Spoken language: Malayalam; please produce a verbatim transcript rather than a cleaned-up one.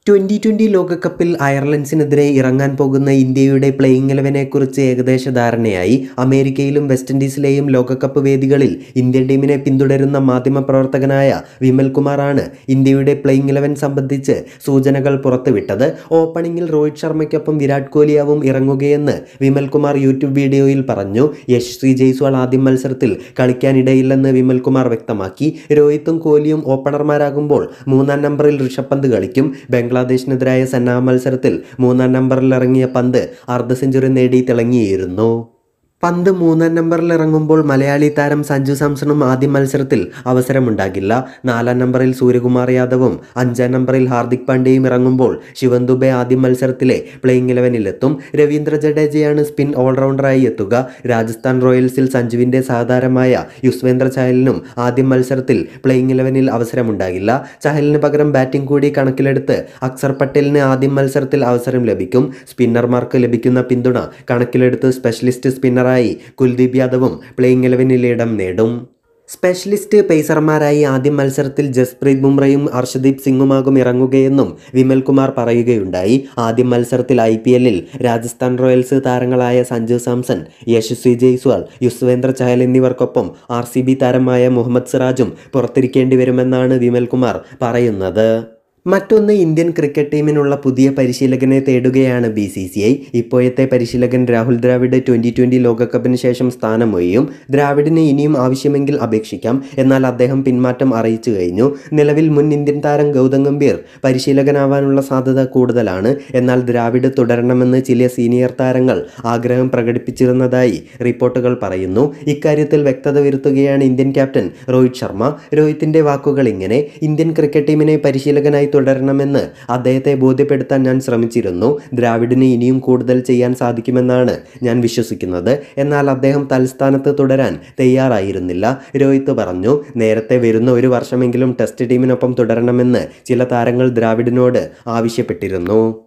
ട്വൻ്റി ട്വൻ്റി ലോകകപ്പിൽ അയർലൻഡ്സിനെതിരെ ഇറങ്ങാൻ പോകുന്ന ഇന്ത്യയുടെ പ്ലേയിങ് ഇലവനെക്കുറിച്ച് ഏകദേശ ധാരണയായി. അമേരിക്കയിലും വെസ്റ്റ് ഇൻഡീസിലെയും ലോകകപ്പ് വേദികളിൽ ഇന്ത്യൻ ടീമിനെ പിന്തുടരുന്ന മാധ്യമപ്രവർത്തകനായ വിമൽ കുമാറാണ് ഇന്ത്യയുടെ പ്ലേയിങ് ഇലവൻ സംബന്ധിച്ച് സൂചനകൾ പുറത്തുവിട്ടത്. ഓപ്പണിംഗിൽ രോഹിത് ശർമ്മയ്ക്കൊപ്പം വിരാട് കോഹ്ലിയാവും ഇറങ്ങുകയെന്ന് വിമൽ കുമാർ യൂട്യൂബ് വീഡിയോയിൽ പറഞ്ഞു. യശസ്വി ജയ്സ്വാൾ ആദ്യ മത്സരത്തിൽ കളിക്കാനിടയില്ലെന്ന് വിമൽ കുമാർ വ്യക്തമാക്കി. രോഹിത്തും കോഹ്ലിയും ഓപ്പണർമാരാകുമ്പോൾ മൂന്നാം നമ്പറിൽ ഋഷഭ് പന്ത് കളിക്കും. ബംഗ്ലാദേശിനെതിരായ സെന്നാ മത്സരത്തിൽ മൂന്നാം നമ്പറിൽ ഇറങ്ങിയ പന്ത് അർദ്ധ സെഞ്ചുറി നേടി തിളങ്ങിയിരുന്നു. പന്ത് മൂന്നാം നമ്പറിൽ ഇറങ്ങുമ്പോൾ മലയാളി താരം സഞ്ജു സാംസണും ആദ്യ മത്സരത്തിൽ അവസരമുണ്ടാകില്ല. നാലാം നമ്പറിൽ സൂര്യകുമാർ യാദവും അഞ്ചാം നമ്പറിൽ ഹാർദിക് പാണ്ഡ്യയും ഇറങ്ങുമ്പോൾ ശിവൻ ദുബെ ആദ്യ മത്സരത്തിലെ പ്ലേയിങ് ഇലവനിലെത്തും. രവീന്ദ്ര ജഡേജയാണ് സ്പിൻ ഓൾറൗണ്ടറായി എത്തുക. രാജസ്ഥാൻ റോയൽസിൽ സഞ്ജുവിൻ്റെ സഹതാരമായ യുസ്വേന്ദ്ര ചഹലിനും ആദ്യ മത്സരത്തിൽ പ്ലേയിങ് ഇലവനിൽ അവസരമുണ്ടാകില്ല. ചഹലിന് പകരം ബാറ്റിംഗ് കൂടി കണക്കിലെടുത്ത് അക്സർ പട്ടേലിന് ആദ്യ മത്സരത്തിൽ അവസരം ലഭിക്കും. സ്പിന്നർമാർക്ക് ലഭിക്കുന്ന പിന്തുണ കണക്കിലെടുത്ത് സ്പെഷ്യലിസ്റ്റ് സ്പിന്നറായി കുൽദീപ് യാദവും പ്ലേയിങ് ഇലവനിൽ ഇടം നേടും. സ്പെഷ്യലിസ്റ്റ് പേസർമാരായി ആദ്യ മത്സരത്തിൽ ജസ്പ്രീത് ബുംറയും അർഷദീപ് സിംഗുമാകും ഇറങ്ങുകയെന്നും വിമൽ കുമാർ പറയുകയുണ്ടായി. ആദ്യ മത്സരത്തിൽ ഐ പി എല്ലിൽ രാജസ്ഥാൻ റോയൽസ് താരങ്ങളായ സഞ്ജു സാംസൺ, യശസ്വി ജയ്സ്വാൾ, യുസ്വേന്ദ്ര ചഹൽ എന്നിവർക്കൊപ്പം ആർ സി ബി താരമായ മുഹമ്മദ് സിറാജും പുറത്തിരിക്കേണ്ടി വരുമെന്നാണ് വിമൽ കുമാർ പറയുന്നത്. മറ്റൊന്ന്, ഇന്ത്യൻ ക്രിക്കറ്റ് ടീമിനുള്ള പുതിയ പരിശീലകനെ തേടുകയാണ് ബി സി സി ഐ. ഇപ്പോഴത്തെ പരിശീലകൻ രാഹുൽ ദ്രാവിഡ് ട്വൻ്റി ട്വൻ്റി ലോകകപ്പിന് ശേഷം സ്ഥാനമൊഴിയും. ദ്രാവിഡിന് ഇനിയും ആവശ്യമെങ്കിൽ അപേക്ഷിക്കാം, എന്നാൽ അദ്ദേഹം പിന്മാറ്റം അറിയിച്ചു കഴിഞ്ഞു. നിലവിൽ മുൻ ഇന്ത്യൻ താരം ഗൗതം ഗംഭീർ പരിശീലകനാവാനുള്ള സാധ്യത കൂടുതലാണ്. എന്നാൽ ദ്രാവിഡ് തുടരണമെന്ന് ചില സീനിയർ താരങ്ങൾ ആഗ്രഹം പ്രകടിപ്പിച്ചിരുന്നതായി റിപ്പോർട്ടുകൾ പറയുന്നു. ഇക്കാര്യത്തിൽ വ്യക്തത വരുത്തുകയാണ് ഇന്ത്യൻ ക്യാപ്റ്റൻ രോഹിത് ശർമ്മ. രോഹിത്തിൻ്റെ വാക്കുകൾ ഇങ്ങനെ: ഇന്ത്യൻ ക്രിക്കറ്റ് ടീമിനെ പരിശീലകനായി തുടരണമെന്ന് അദ്ദേഹത്തെ ബോധ്യപ്പെടുത്താൻ ഞാൻ ശ്രമിച്ചിരുന്നു. ദ്രാവിഡിന് ഇനിയും കൂടുതൽ ചെയ്യാൻ സാധിക്കുമെന്നാണ് ഞാൻ വിശ്വസിക്കുന്നത്. എന്നാൽ അദ്ദേഹം തൽസ്ഥാനത്ത് തുടരാൻ തയ്യാറായിരുന്നില്ല, രോഹിത് പറഞ്ഞു. നേരത്തെ വരുന്ന ഒരു വർഷമെങ്കിലും ടെസ്റ്റ് ടീമിനൊപ്പം തുടരണമെന്ന് ചില താരങ്ങൾ ദ്രാവിഡിനോട് ആവശ്യപ്പെട്ടിരുന്നു.